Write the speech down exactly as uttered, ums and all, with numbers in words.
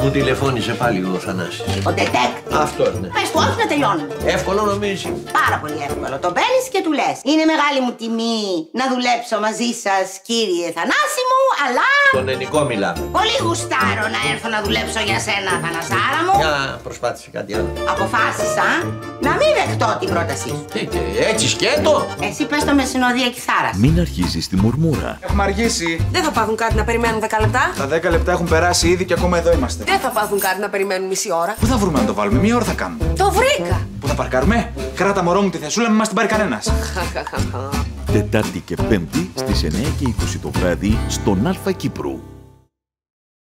Μου τηλεφώνησε πάλι ο Θανάσης. Ο detective. Αυτός, ναι. Πες του όχι να τελειώνουμε. Εύκολο νομίζει. Πάρα πολύ εύκολο. Το παίρνεις και του λες. Είναι μεγάλη μου τιμή να δουλέψω μαζί σας, κύριε Θανάση μου, αλλά... Τον ελληνικό μιλάμε. Πολύ γουστάρω να έρθω να δουλέψω για σένα, Θανασάρα μου. Για προσπάθησε κάτι άλλο. Αποφάσισα να μην δεχτώ την πρότασή σου. Τι, τι, έτσι σκέτο. Εσύ πες το με συνοδεία κιθάρας. Μην αρχίζεις τη μουρμούρα. Έχουμε αργήσει. Δεν θα πάθουν κάτι να περιμένουν δέκα λεπτά. Τα δέκα λεπτά έχουν περάσει ήδη και ακόμα εδώ είμαστε. Δεν θα πάθουν κάτι να περιμένουν μισή ώρα. Πού θα βρούμε να το βάλουμε, μία ώρα θα κάνουμε. Το βρήκα. Πού θα παρκάρουμε, κράτα μωρό μου τη θεσούλα, μην μας την πάρει κανένας. Τετάρτη και Πέμπτη στις εννιά και είκοσι το βράδυ στον Αλφα Κύπρου.